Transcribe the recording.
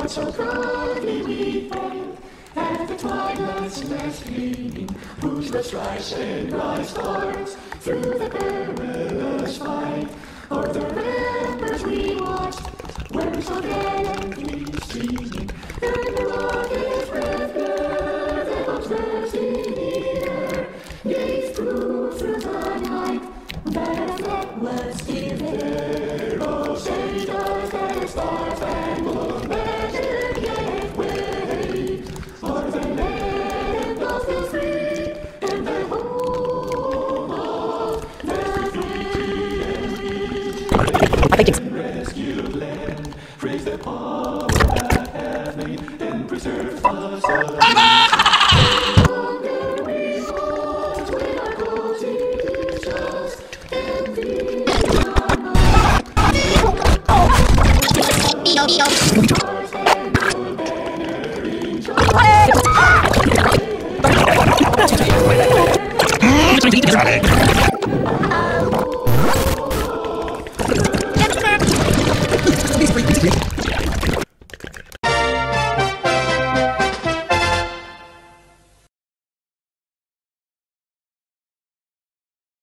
so proudly we fight, at the twilight's last gleaming, whose the stripes and bright stars, through the perilous fight, o'er the ramparts we watched, where so gallantly streaming, and the rocket's red glare, the bombs bursting in air, gazed through the night, that a flag was still there. Oh, say does that star-spangled banner yet wave o'er the land of the free, and the home of the free and free. Rescued land, praise the power that hath made and preserved us alive. Got it.